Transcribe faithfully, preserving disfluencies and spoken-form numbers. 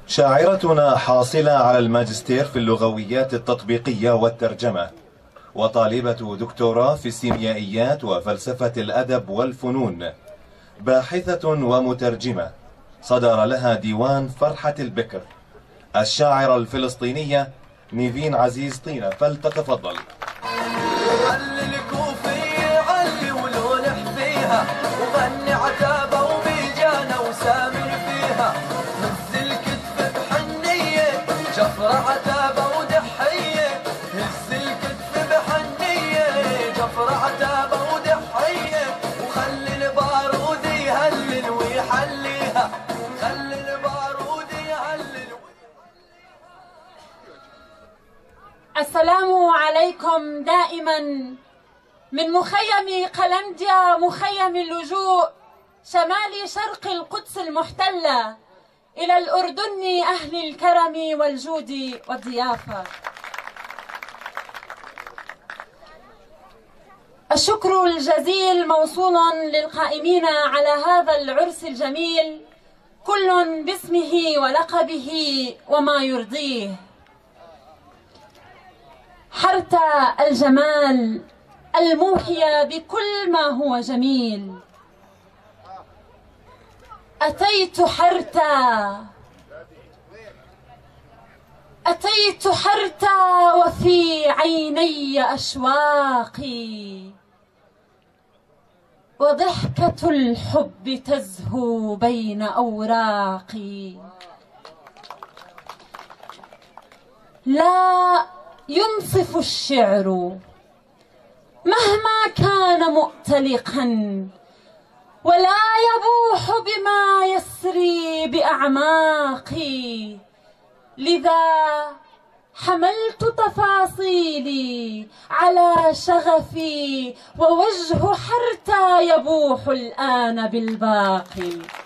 شاعرتنا حاصلة على الماجستير في اللغويات التطبيقية والترجمة، وطالبة دكتوراه في السيميائيات وفلسفة الأدب والفنون، باحثة ومترجمة. صدر لها ديوان فرحة البكر. الشاعرة الفلسطينية نيفين عزيز طينة، فلتتفضل. علي الكوفي علي ولولح فيها، وغني عتابة وبيجانا وسامر فيها، هز الكتف بحنية جفرة عتابة ودحية، هز الكتف بحنية جفرة عتابة ودحية، وخلي البارود يهلل ويحليها، خلي البارود يهلل. السلام عليكم دائما من مخيم قلنديا، مخيم اللجوء شمال شرق القدس المحتلة، إلى الأردن أهل الكرم والجود والضيافة. الشكر الجزيل موصول للقائمين على هذا العرس الجميل، كل باسمه ولقبه وما يرضيه. حرت الجمال الموحية بكل ما هو جميل، أتيت حرتا أتيت حرتا وفي عيني أشواقي، وضحكة الحب تزهو بين أوراقي. لا ينصف الشعر مهما كان مؤتلقا، ولا يبوح بما يسري بأعماقي، لذا حملت تفاصيلي على شغفي، ووجه حرتا يبوح الآن بالباقي.